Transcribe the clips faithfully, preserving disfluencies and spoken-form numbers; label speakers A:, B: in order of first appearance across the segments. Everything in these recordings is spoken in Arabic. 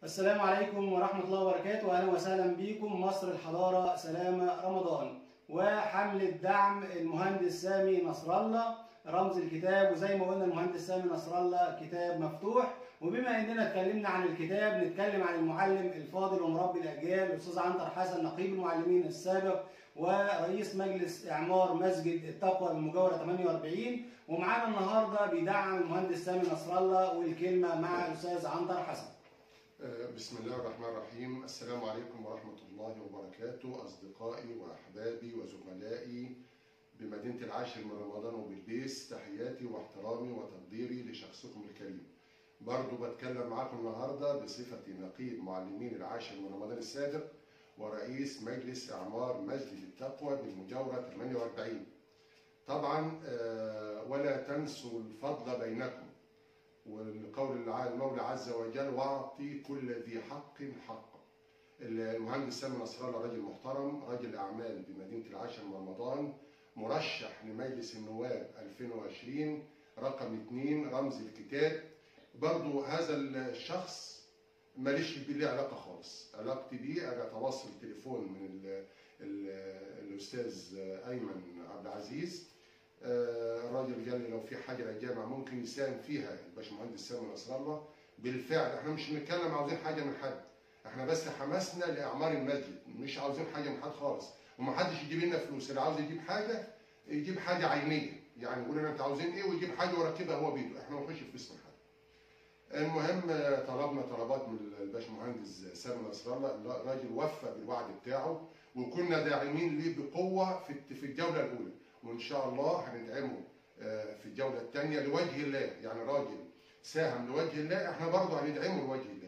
A: السلام عليكم ورحمة الله وبركاته، أهلا وسهلا بكم. مصر الحضارة سلامة رمضان وحملة دعم المهندس سامي نصر الله رمز الكتاب. وزي ما قلنا المهندس سامي نصر الله كتاب مفتوح. وبما اننا اتكلمنا عن الكتاب نتكلم عن المعلم الفاضل ومربي الاجيال الاستاذ عنتر حسن، نقيب المعلمين السابق ورئيس مجلس اعمار مسجد التقوى بالمجاوره ثمانية وأربعين. ومعانا النهارده بيدعم المهندس سامي نصر الله، والكلمه مع الاستاذ عنتر حسن.
B: بسم الله الرحمن الرحيم. السلام عليكم ورحمة الله وبركاته. أصدقائي وأحبابي وزملائي بمدينة العاشر من رمضان وبالبيس، تحياتي واحترامي وتقديري لشخصكم الكريم. برضو بتكلم معاكم النهاردة بصفتي نقيب معلمين العاشر من رمضان السابق ورئيس مجلس إعمار مسجد التقوى بالمجاورة ثمانية وأربعين. طبعا ولا تنسوا الفضل بينكم، والقول المولى عز وجل واعطي كل ذي حق حقه. المهندس سامي نصر الله راجل محترم، راجل اعمال بمدينه العاشر من رمضان، مرشح لمجلس النواب ألفين وعشرين رقم اثنين رمز الكتاب. برضو هذا الشخص ماليش بيه علاقه خالص، علاقتي بيه انا تواصل تليفون من ال ال الاستاذ ايمن عبد العزيز. الراجل قال لي لو في حاجه للجامعه ممكن يساهم فيها الباشمهندس سامي نصر الله. بالفعل احنا مش بنتكلم عاوزين حاجه من حد، احنا بس حماسنا لاعمار المسجد، مش عاوزين حاجه من حد خالص، ومحدش يجيب لنا فلوس. اللي عاوز يجيب حاجه يجيب حاجه عينيه، يعني يقول لنا انتوا عاوزين ايه ويجيب حاجه ويركبها هو بايده، احنا ما بنخش فلوس من حد. المهم طلبنا طلبات من الباشمهندس سامي نصر الله، الراجل وفى بالوعد بتاعه، وكنا داعمين ليه بقوه في في الجوله الاولى، وان شاء الله هندعمه في الجوله الثانيه لوجه الله. يعني راجل ساهم لوجه الله، احنا برضه هندعمه لوجه الله.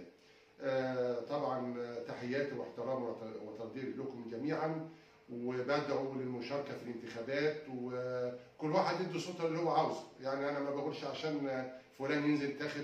B: طبعا تحياتي واحترامي وتقديري لكم جميعا، وبدعو للمشاركه في الانتخابات، وكل واحد يدي صوته اللي هو عاوزه. يعني انا ما بقولش عشان فلان ينزل ينتخب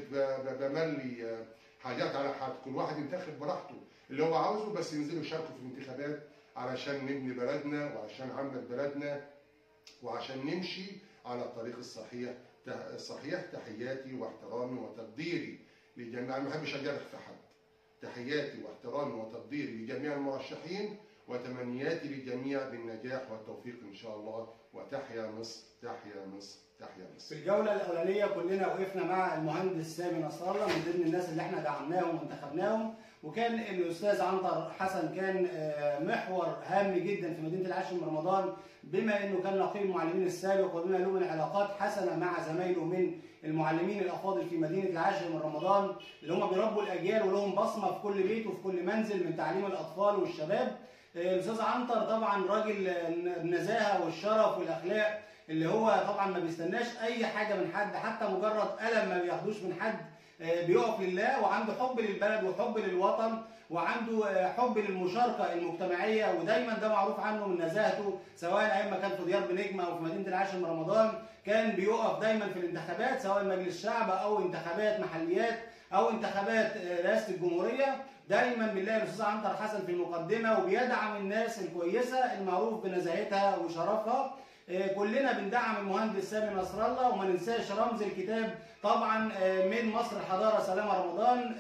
B: بملي حاجات على حد، كل واحد ينتخب براحته اللي هو عاوزه، بس ينزلوا يشاركوا في الانتخابات علشان نبني بلدنا وعشان عمل بلدنا وعشان نمشي على الطريق الصحيح. الصحيح تحياتي واحترامي وتقديري لجميع، ما بحبش اجرح في حد. تحياتي واحترامي وتقديري لجميع المرشحين، وتمنياتي للجميع بالنجاح والتوفيق ان شاء الله. وتحيا مصر، تحيا مصر، تحيا مصر.
A: في الجوله الاولانيه كلنا وقفنا مع المهندس سامي نصر الله من ضمن الناس اللي احنا دعمناهم وانتخبناهم، وكان الاستاذ عنتر حسن كان محور هام جدا في مدينه العاشر من رمضان، بما انه كان نقيب المعلمين السابق وبما له من علاقات حسنه مع زمايله من المعلمين الافاضل في مدينه العاشر من رمضان، اللي هم بيربوا الاجيال ولهم بصمه في كل بيت وفي كل منزل من تعليم الاطفال والشباب. الاستاذ عنتر طبعا راجل النزاهه والشرف والاخلاق، اللي هو طبعا ما بيستناش اي حاجه من حد، حتى مجرد قلم ما بياخدوش من حد، بيقف لله، وعنده حب للبلد وحب للوطن وعنده حب للمشاركه المجتمعيه، ودايما ده معروف عنه من نزاهته، سواء ايام ما كان في ديار بنجمه او في مدينه العاشر من رمضان كان بيقف دايما في الانتخابات، سواء مجلس شعب او انتخابات محليات او انتخابات رئاسه الجمهوريه. دايما بنلاقي الاستاذ عنتر حسن في المقدمه وبيدعم الناس الكويسه المعروف بنزاهتها وشرفها. كلنا بندعم المهندس سامي نصر الله، وما ننساش رمز الكتاب طبعا من مصر الحضاره سلامه رمضان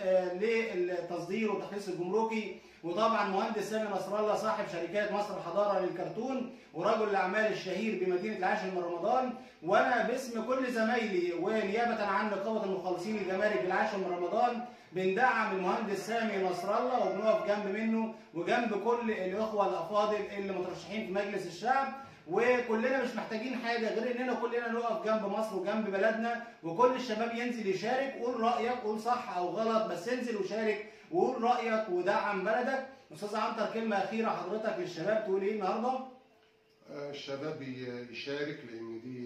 A: للتصدير والتخليص الجمركي. وطبعا مهندس سامي نصر الله صاحب شركات مصر الحضاره للكرتون ورجل الاعمال الشهير بمدينه العاشر من رمضان. وانا باسم كل زمايلي ونيابه عن نقابه المخلصين الجمارك بالعاشر من رمضان بندعم المهندس سامي نصر الله، وبنقف جنب منه وجنب كل الاخوه الافاضل اللي مترشحين في مجلس الشعب. وكلنا مش محتاجين حاجه غير اننا كلنا نقف جنب مصر وجنب بلدنا، وكل الشباب ينزل يشارك. قول رايك، قول صح او غلط، بس انزل وشارك وقول رايك ودعم بلدك. استاذ عنتر كلمه اخيره حضرتك للشباب تقول ايه النهارده؟
B: الشباب يشارك، لان دي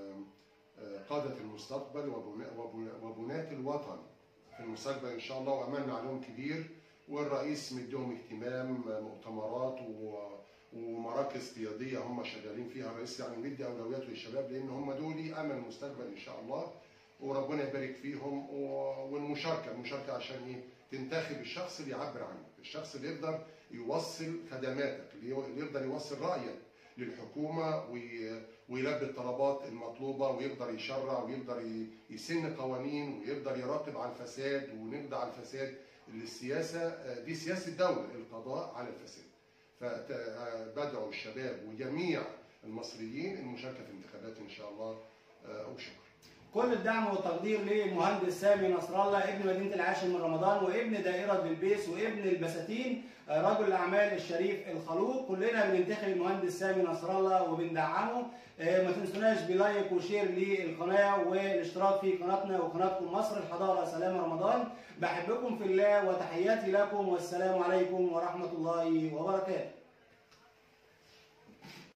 B: قاده المستقبل وبناة الوطن في المستقبل ان شاء الله، واملنا عليهم كبير. والرئيس مديهم اهتمام، مؤتمرات ومراكز قياديه هم شغالين فيها. الرئيس يعني مدي اولوياته للشباب، لان هم دول امل المستقبل ان شاء الله، وربنا يبارك فيهم. والمشاركه المشاركه عشان ايه؟ تنتخب الشخص اللي يعبر عنك، الشخص اللي يقدر يوصل خدماتك، اللي يقدر يوصل رايك للحكومه ويلبي الطلبات المطلوبه، ويقدر يشرع ويقدر يسن قوانين ويقدر يراقب على الفساد ونقضي على الفساد. السياسه دي سياسه دوله، القضاء على الفساد. فبدعو الشباب وجميع المصريين المشاركه في الانتخابات ان شاء الله، وشكرا.
A: كل الدعم والتقدير للمهندس سامي نصر الله ابن مدينه العاشر من رمضان وابن دائره بلبيس وابن البساتين، رجل الاعمال الشريف الخلوق. كلنا بننتخب المهندس سامي نصر الله وبندعمه. ما تنسوناش بلايك وشير للقناه والاشتراك في قناتنا وقناتكم مصر الحضاره سلام رمضان. بحبكم في الله وتحياتي لكم، والسلام عليكم ورحمه الله وبركاته.